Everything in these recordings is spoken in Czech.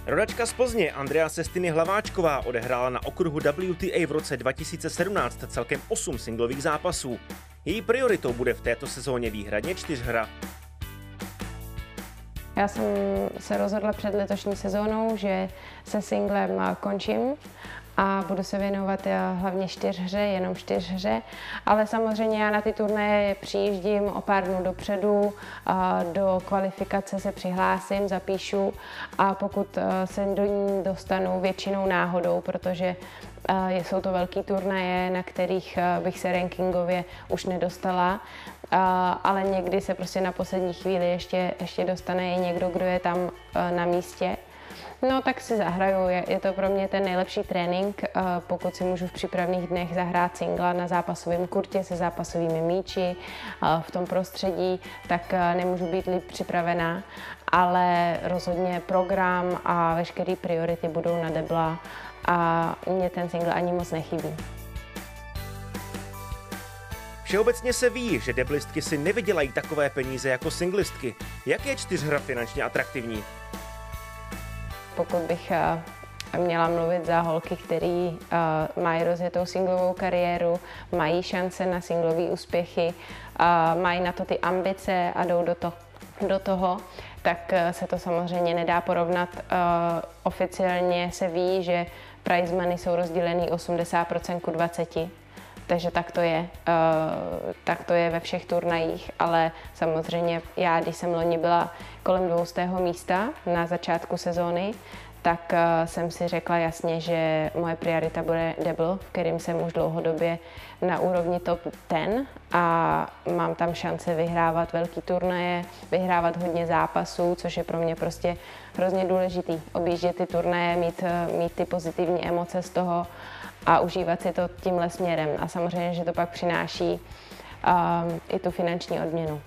Rodačka z Plzně Andrea Sestiny Hlaváčková odehrála na okruhu WTA v roce 2017 celkem 8 singlových zápasů. Její prioritou bude v této sezóně výhradně čtyřhra. Já jsem se rozhodla před letošní sezónou, že se singlem končím a budu se věnovat hlavně čtyřhře, jenom čtyřhře, ale samozřejmě já na ty turnaje přijíždím o pár dnů dopředu, do kvalifikace se přihlásím, zapíšu a pokud se do ní dostanu většinou náhodou, protože jsou to velký turnaje, na kterých bych se rankingově už nedostala, ale někdy se prostě na poslední chvíli ještě dostane i někdo, kdo je tam na místě. No tak si zahraju, je to pro mě ten nejlepší trénink, pokud si můžu v přípravných dnech zahrát singla na zápasovém kurtě se zápasovými míči v tom prostředí, tak nemůžu být líp připravená, ale rozhodně program a veškeré priority budou na debla a mě ten single ani moc nechybí. Všeobecně se ví, že deblistky si nevydělají takové peníze jako singlistky. Jak je čtyřhra finančně atraktivní? Pokud bych měla mluvit za holky, které mají rozjetou singlovou kariéru, mají šance na singlové úspěchy, mají na to ty ambice a jdou do toho, tak se to samozřejmě nedá porovnat. Oficiálně se ví, že prize money jsou rozdělený 80% ku 20%. Takže tak to je ve všech turnajích, ale samozřejmě já, když jsem loni byla kolem 200. místa na začátku sezóny, tak jsem si řekla jasně, že moje priorita bude double, v kterým jsem už dlouhodobě na úrovni top 10 a mám tam šance vyhrávat velký turnaje, vyhrávat hodně zápasů, což je pro mě prostě hrozně důležitý. Objíždět ty turnaje, mít ty pozitivní emoce z toho a užívat si to tímhle směrem. A samozřejmě, že to pak přináší i tu finanční odměnu.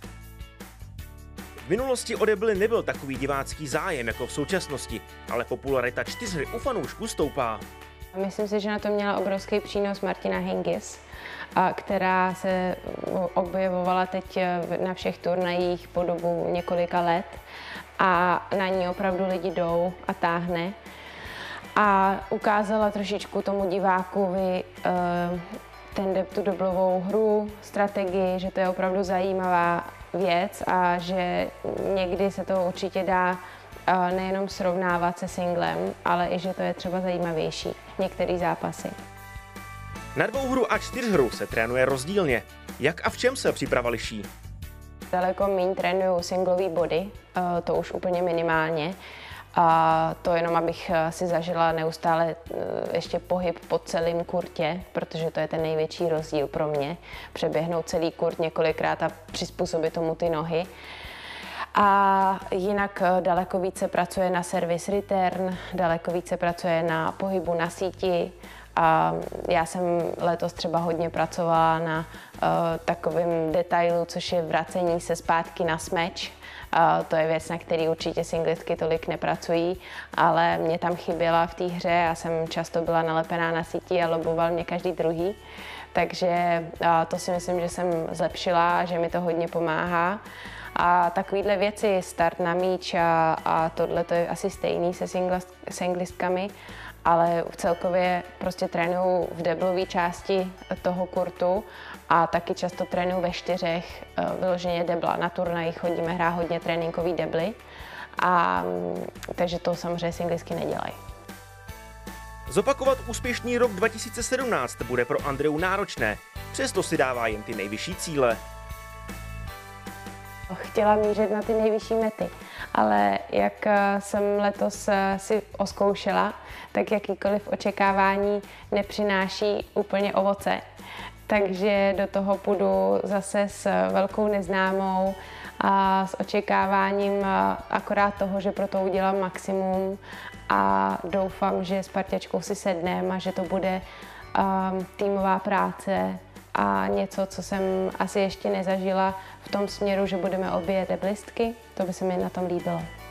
V minulosti o debly nebyl takový divácký zájem jako v současnosti, ale popularita čtyřhry u fanoušků stoupá. Myslím si, že na to měla obrovský přínos Martina Hingis, která se objevovala teď na všech turnajích po dobu několika let a na ní opravdu lidi jdou a táhne. A ukázala trošičku tomu divákovi tu doblovou hru, strategii, že to je opravdu zajímavá věc a že někdy se to určitě dá nejenom srovnávat se singlem, ale i že to je třeba zajímavější, některé zápasy. Na dvouhru a čtyřhru se trénuje rozdílně. Jak a v čem se příprava liší? Daleko méně trénuju singlový body, to už úplně minimálně. A to jenom, abych si zažila neustále ještě pohyb po celém kurtě, protože to je ten největší rozdíl pro mě. Přeběhnout celý kurt několikrát a přizpůsobit tomu ty nohy. A jinak daleko více pracuje na service return, daleko více pracuje na pohybu na síti. A já jsem letos třeba hodně pracovala na takovém detailu, což je vracení se zpátky na smeč. To je věc, na který určitě singlistky tolik nepracují, ale mě tam chyběla v té hře a jsem často byla nalepená na síti a loboval mě každý druhý. Takže to si myslím, že jsem zlepšila, že mi to hodně pomáhá. A takovéhle věci, start na míč a tohle to je asi stejný se singlistkami, ale celkově prostě trénuju v deblové části toho kurtu a taky často trénuju ve čtyřech, vyloženě debla. Na turnajích chodíme hrát hodně tréninkový debly, takže to samozřejmě singlistky nedělají. Zopakovat úspěšný rok 2017 bude pro Andreu náročné, přesto si dává jen ty nejvyšší cíle. Chtěla mířit na ty nejvyšší mety, ale jak jsem letos si oskoušela, tak jakýkoliv očekávání nepřináší úplně ovoce. Takže do toho půjdu zase s velkou neznámou a s očekáváním akorát toho, že pro to udělám maximum a doufám, že s parťačkou si sedneme a že to bude týmová práce a něco, co jsem asi ještě nezažila v tom směru, že budeme obě deblistky, to by se mi na tom líbilo.